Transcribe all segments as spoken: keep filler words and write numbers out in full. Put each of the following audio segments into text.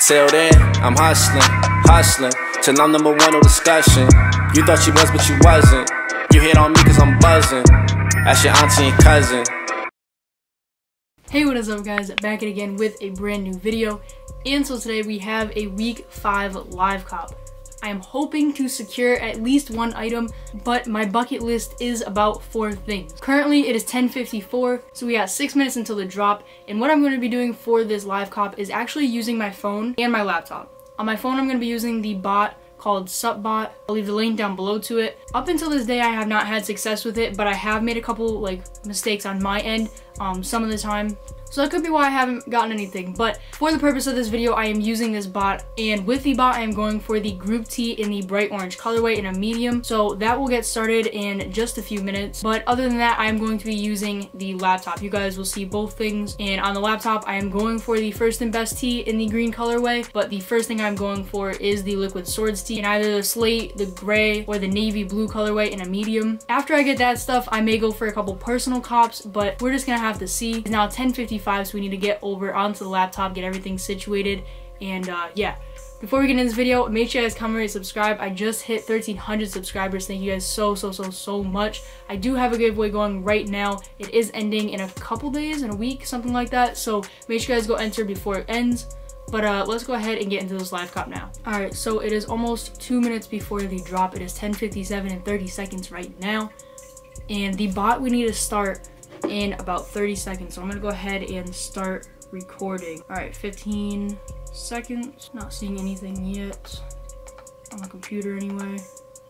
Till then, I'm hustling, hustling, till I'm number one, no discussion. You thought you was, but you wasn't. You hit on me cause I'm buzzing. That's your auntie and cousin. Hey, what is up guys? Back at again with a brand new video. And so today we have a week five live cop. I am hoping to secure at least one item, but my bucket list is about four things. Currently it is ten fifty-four, so we got six minutes until the drop, and what I'm going to be doing for this live cop is actually using my phone and my laptop. On my phone I'm going to be using the bot called SupBot. I'll leave the link down below to it. Up until this day I have not had success with it, but I have made a couple like mistakes on my end um, some of the time. So that could be why I haven't gotten anything, but for the purpose of this video, I am using this bot, and with the bot, I am going for the Group T in the bright orange colorway in a medium. So that will get started in just a few minutes, but other than that, I am going to be using the laptop. You guys will see both things, and on the laptop, I am going for the First and Best T in the green colorway, but the first thing I'm going for is the Liquid Swords T in either the slate, the gray, or the navy blue colorway in a medium. After I get that stuff, I may go for a couple personal cops, but we're just gonna have to see. It's now ten fifty-five, so we need to get over onto the laptop, get everything situated, and uh, yeah. Before we get into this video, make sure you guys comment and subscribe. I just hit thirteen hundred subscribers. Thank you guys so, so, so, so much. I do have a giveaway going right now. It is ending in a couple days, in a week, something like that. So make sure you guys go enter before it ends. But uh, let's go ahead and get into this live cop now. Alright, so it is almost two minutes before the drop. It is ten fifty-seven and thirty seconds right now. And the bot we need to start in about thirty seconds. So I'm gonna go ahead and start recording. Alright, fifteen seconds. Not seeing anything yet on the computer anyway.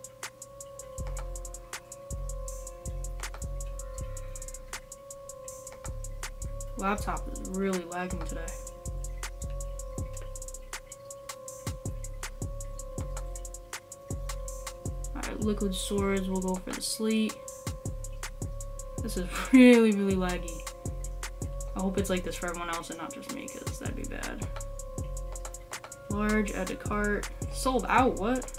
Laptop is really lagging today. Alright, Liquid Swords, we'll go for the slate. This is really, really laggy. I hope it's like this for everyone else and not just me, because that'd be bad. Large, add to cart. Sold out, what?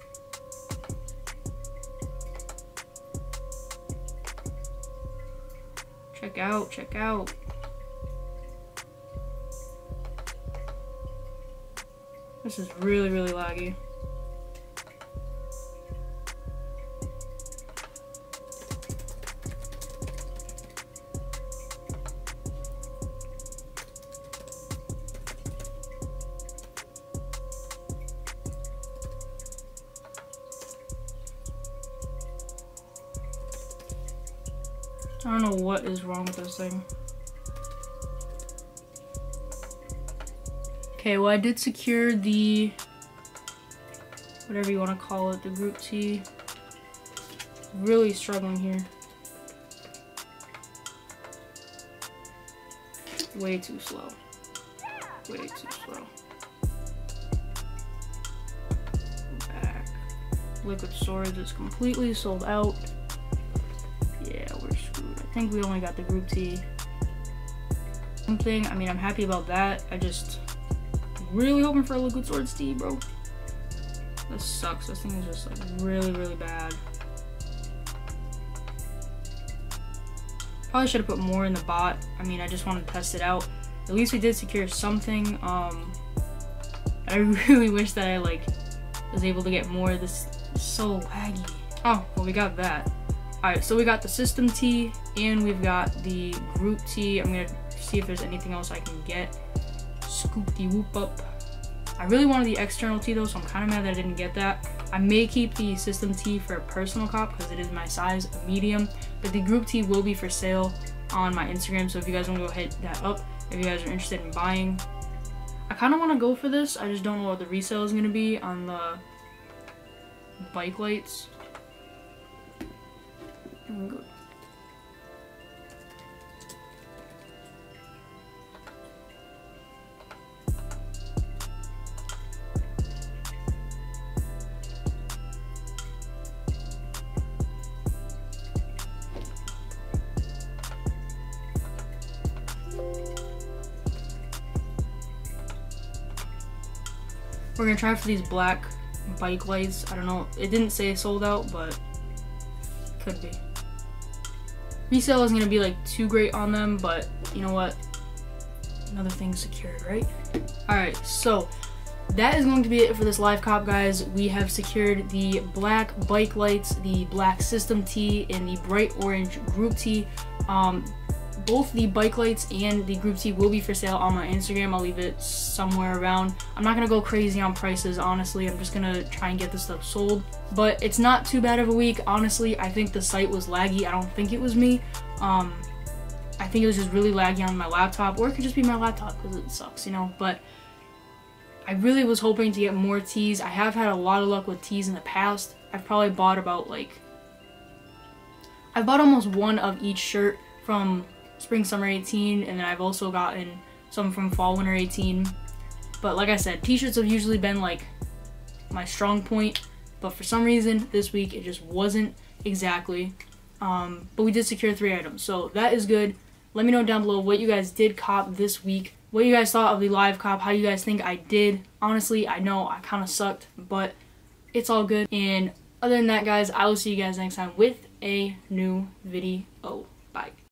Check out, check out. This is really, really laggy. I don't know what is wrong with this thing. Okay, well I did secure the, whatever you want to call it, the Group T. Really struggling here. Way too slow. Way too slow. Back. Liquid Swords is completely sold out. Yeah, we're screwed. I think we only got the Group T. Something, I mean, I'm happy about that. I just really hoping for a Liquid Swords T, bro. This sucks. This thing is just like really, really bad. Probably should have put more in the bot. I mean, I just wanted to test it out. At least we did secure something. Um, I really wish that I like was able to get more. This is so laggy. Oh, well, we got that. Alright, so we got the System T and we've got the Group T. I'm gonna see if there's anything else I can get. Scoop the whoop up. I really wanted the external T though, so I'm kind of mad that I didn't get that. I may keep the System T for a personal cop because it is my size, a medium, but the Group T will be for sale on my Instagram, so if you guys want to go hit that up, if you guys are interested in buying. I kind of want to go for this, I just don't know what the resale is going to be on the bike lights. Good. We're gonna try for these black bike lights. I don't know, it didn't say sold out, but could be. Resale isn't gonna be like too great on them, but you know what? Another thing secured, right? All right, so that is going to be it for this live cop, guys. We have secured the black bike lights, the black system tee, and the bright orange group tee. Um, both the bike lights and the group tee will be for sale on my Instagram. I'll leave it somewhere around. I'm not gonna go crazy on prices, honestly. I'm just gonna try and get this stuff sold. But it's not too bad of a week, honestly. I think the site was laggy. I don't think it was me. Um, I think it was just really laggy on my laptop, or it could just be my laptop because it sucks, you know. But I really was hoping to get more tees. I have had a lot of luck with tees in the past. I've probably bought about like, I've bought almost one of each shirt from spring summer eighteen, and then I've also gotten some from fall winter eighteen. But like I said, t-shirts have usually been like my strong point, but for some reason this week it just wasn't exactly. Um, but we did secure three items, so that is good. Let me know down below what you guys did cop this week, what you guys thought of the live cop, how you guys think I did. Honestly, I know I kind of sucked, but it's all good. And other than that, guys, I will see you guys next time with a new video. Bye.